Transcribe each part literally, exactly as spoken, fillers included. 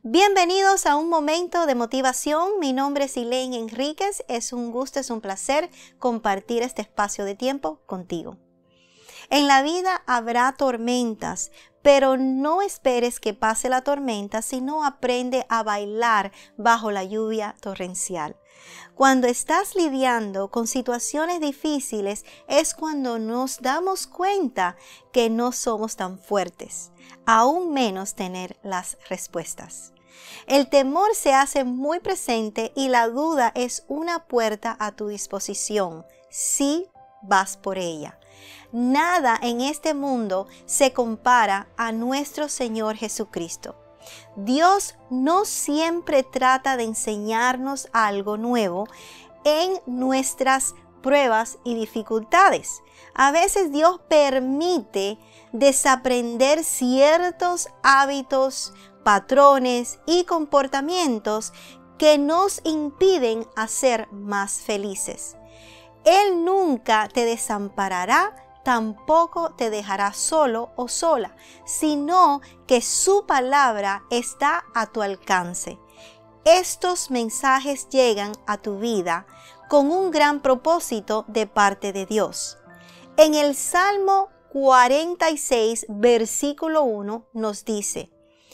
Bienvenidos a un momento de motivación. Mi nombre es Elaine Enríquez. Es un gusto, es un placer compartir este espacio de tiempo contigo. En la vida habrá tormentas, pero no esperes que pase la tormenta, sino aprende a bailar bajo la lluvia torrencial. Cuando estás lidiando con situaciones difíciles es cuando nos damos cuenta que no somos tan fuertes, aún menos tener las respuestas. El temor se hace muy presente y la duda es una puerta a tu disposición si vas por ella. Nada en este mundo se compara a nuestro Señor Jesucristo. Dios no siempre trata de enseñarnos algo nuevo en nuestras pruebas y dificultades. A veces Dios permite desaprender ciertos hábitos, patrones y comportamientos que nos impiden ser más felices. Él nunca te desamparará, tampoco te dejará solo o sola, sino que su palabra está a tu alcance. Estos mensajes llegan a tu vida con un gran propósito de parte de Dios. En el Salmo cuarenta y seis, versículo uno, nos dice: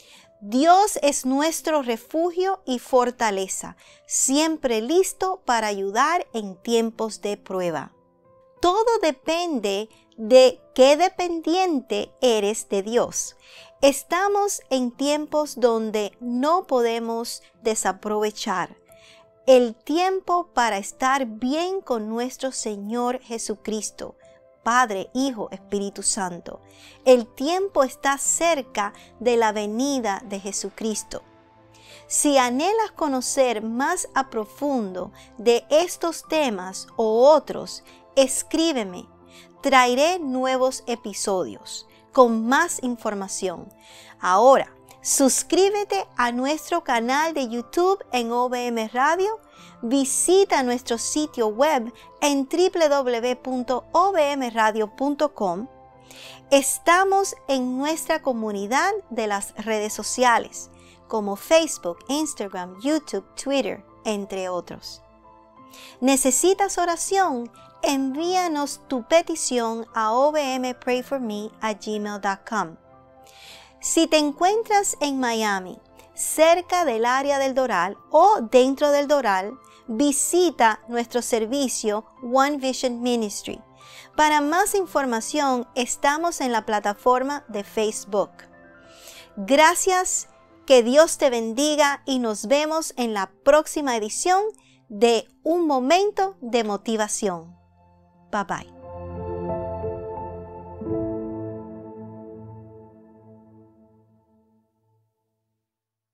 Dios es nuestro refugio y fortaleza, siempre listo para ayudar en tiempos de prueba. Todo depende de qué dependiente eres de Dios. Estamos en tiempos donde no podemos desaprovechar el tiempo para estar bien con nuestro Señor Jesucristo, Padre, Hijo, Espíritu Santo. El tiempo está cerca de la venida de Jesucristo. Si anhelas conocer más a profundo de estos temas o otros, escríbeme. Traeré nuevos episodios con más información. Ahora, suscríbete a nuestro canal de YouTube en O V M Radio. Visita nuestro sitio web en w w w punto o v m radio punto com. Estamos en nuestra comunidad de las redes sociales como Facebook, Instagram, YouTube, Twitter, entre otros. ¿Necesitas oración? Envíanos tu petición a o v m pray for me arroba gmail punto com. Si te encuentras en Miami, cerca del área del Doral o dentro del Doral, visita nuestro servicio One Vision Ministry. Para más información, estamos en la plataforma de Facebook. Gracias, que Dios te bendiga y nos vemos en la próxima edición de Un Momento de Motivación. Bye bye.